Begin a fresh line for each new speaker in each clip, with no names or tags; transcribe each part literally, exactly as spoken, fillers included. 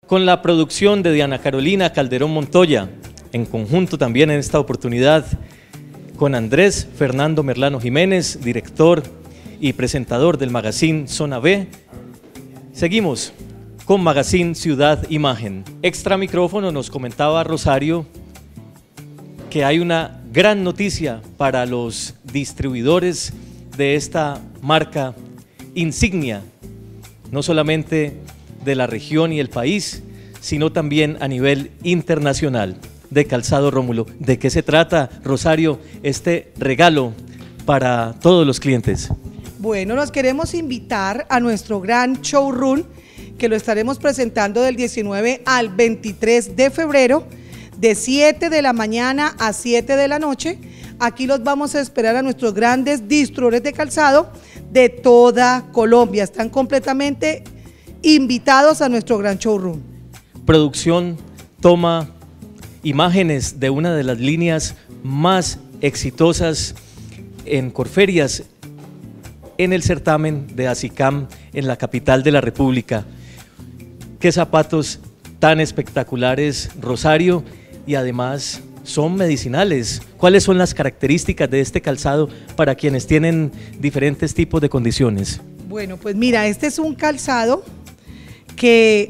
Con la producción de Diana Carolina Calderón Montoya, en conjunto también en esta oportunidad con Andrés Fernando Merlano Jiménez, director y presentador del Magazine Zona B. Seguimos con Magazine Ciudad Imagen. Extra micrófono nos comentaba Rosario que hay una gran noticia para los distribuidores de esta marca insignia, no solamente de la región y el país, sino también a nivel internacional, de Calzado Rómulo. ¿De qué se trata, Rosario, este regalo para todos los clientes?
Bueno, los queremos invitar a nuestro gran showroom, que lo estaremos presentando del diecinueve al veintitrés de febrero, de siete de la mañana a siete de la noche. Aquí los vamos a esperar a nuestros grandes distribuidores de calzado de toda Colombia. Están completamente invitados a nuestro gran showroom. Producción
toma imágenes de una de las líneas más exitosas en Corferias, en el certamen de ASICAM en la capital de la República. Qué zapatos tan espectaculares, Rosario, y además son medicinales. ¿Cuáles son las características de este calzado para quienes tienen diferentes tipos de condiciones?
Bueno, pues mira, este es un calzado que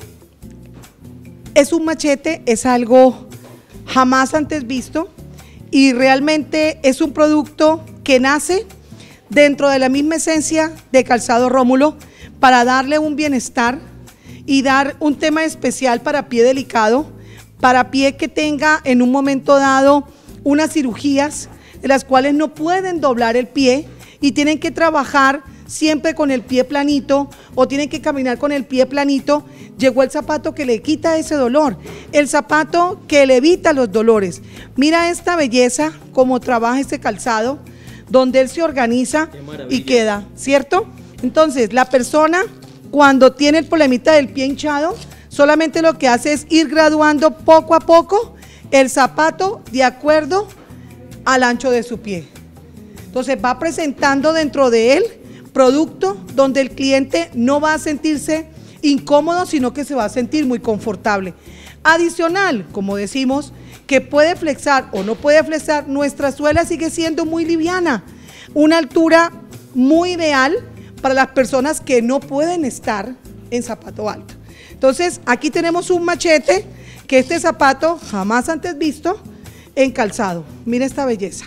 es un machete, es algo jamás antes visto y realmente es un producto que nace dentro de la misma esencia de Calzado Rómulo para darle un bienestar y dar un tema especial para pie delicado, para pie que tenga en un momento dado unas cirugías de las cuales no pueden doblar el pie y tienen que trabajar siempre con el pie planito o tienen que caminar con el pie planito. Llegó el zapato que le quita ese dolor, el zapato que le evita los dolores. Mira esta belleza, cómo trabaja este calzado, donde él se organiza y queda, ¿cierto? Entonces, la persona cuando tiene el problemita del pie hinchado, solamente lo que hace es ir graduando poco a poco el zapato de acuerdo al ancho de su pie. Entonces, va presentando dentro de él producto donde el cliente no va a sentirse incómodo, sino que se va a sentir muy confortable. Adicional, como decimos, que puede flexar o no puede flexar, nuestra suela sigue siendo muy liviana, una altura muy ideal para las personas que no pueden estar en zapato alto. Entonces, aquí tenemos un machete, que este zapato jamás antes visto en calzado. Mira esta belleza.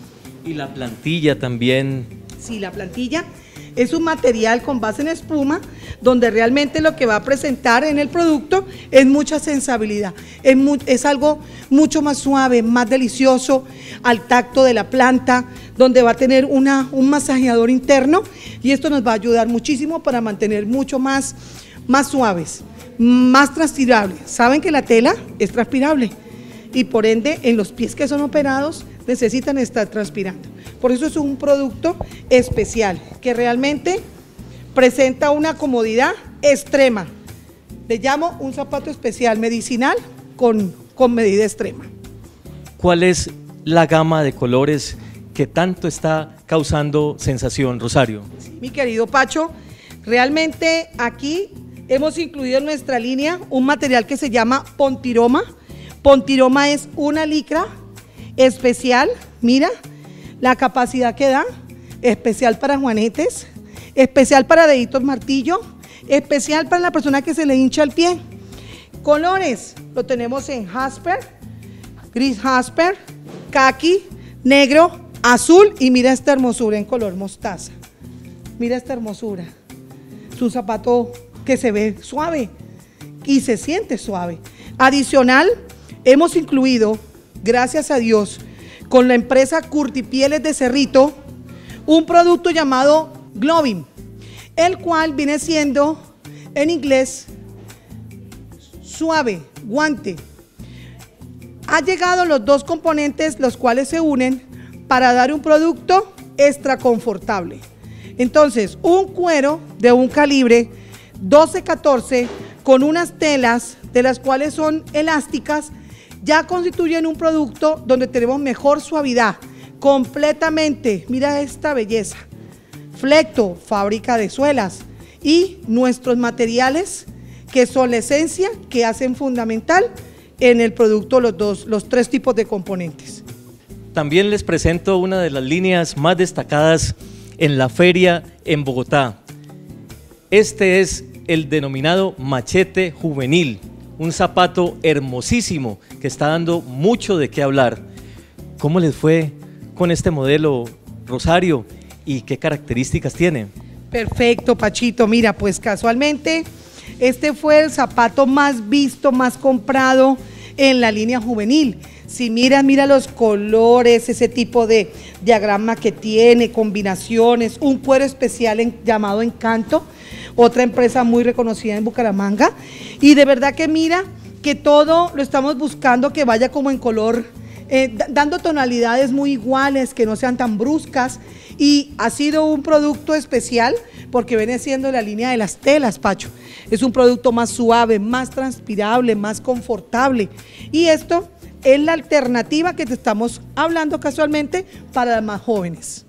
Y la plantilla también.
Sí, la plantilla es un material con base en espuma, donde realmente lo que va a presentar en el producto es mucha sensibilidad, es, mu es algo mucho más suave, más delicioso al tacto de la planta, donde va a tener una, un masajeador interno y esto nos va a ayudar muchísimo para mantener mucho más, más suaves, más transpirables. Saben que la tela es transpirable y por ende en los pies que son operados necesitan estar transpirando. Por eso es un producto especial que realmente presenta una comodidad extrema. Le llamo un zapato especial medicinal con, con medida extrema.
¿Cuál es la gama de colores que tanto está causando sensación, Rosario?
Sí, mi querido Pacho, realmente aquí hemos incluido en nuestra línea un material que se llama Pontiroma. Pontiroma es una licra especial, mira la capacidad que da, especial para juanetes, especial para deditos martillo, especial para la persona que se le hincha el pie. Colores, lo tenemos en jasper, gris jasper, caqui, negro, azul y mira esta hermosura en color mostaza. Mira esta hermosura. Es un zapato que se ve suave y se siente suave. Adicional, hemos incluido, gracias a Dios, con la empresa Curtipieles de Cerrito, un producto llamado Globin, el cual viene siendo en inglés suave, guante. Ha llegado los dos componentes, los cuales se unen para dar un producto extra confortable. Entonces, un cuero de un calibre doce catorce con unas telas de las cuales son elásticas, ya constituyen un producto donde tenemos mejor suavidad, completamente. Mira esta belleza. Flecto, fábrica de suelas, y nuestros materiales que son la esencia que hacen fundamental en el producto los dos, los tres tipos de componentes.
También les presento una de las líneas más destacadas en la feria en Bogotá. Este es el denominado machete juvenil, un zapato hermosísimo que está dando mucho de qué hablar. ¿Cómo les fue con este modelo, Rosario, y qué características tiene?
Perfecto, Pachito. Mira, pues casualmente este fue el zapato más visto, más comprado en la línea juvenil. Si miras, mira los colores, ese tipo de diagrama que tiene, combinaciones, un cuero especial en, llamado Encanto, otra empresa muy reconocida en Bucaramanga, y de verdad que mira que todo lo estamos buscando que vaya como en color, eh, dando tonalidades muy iguales, que no sean tan bruscas, y ha sido un producto especial porque viene siendo la línea de las telas, Pacho. Es un producto más suave, más transpirable, más confortable, y esto es la alternativa que te estamos hablando casualmente para las más jóvenes.